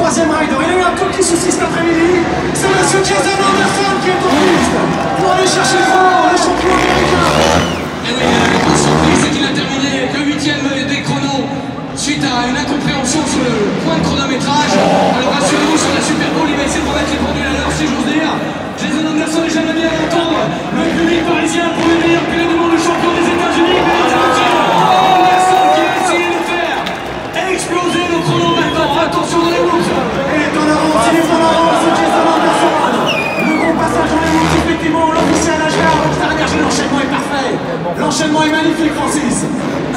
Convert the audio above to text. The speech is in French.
troisième rider. Il a eu un tout petit souci cet après-midi. C'est monsieur Jason Anderson qui est en piste pour aller chercher le champion américain. Et oui, la grosse surprise, c'est qu'il a terminé le 8e des chronos suite à une incompréhension sur le point de chronométrage. Alors rassurez-vous, sur la Super Bowl, il va essayer de remettre les pendules à l'heure, si j'ose dire. Jason Anderson est jamais bien à entendre. Le public parisien pour le meilleur pilote du monde, le champion des États-Unis. Anderson qui va essayer de faire exploser le chrono maintenant. Attention dans les routes. Il est en avance, il est en avance, Jason Anderson. Le gros passage dans les routes, effectivement, l'officiel HK. L'enchaînement est parfait. L'enchaînement est magnifique, Francis.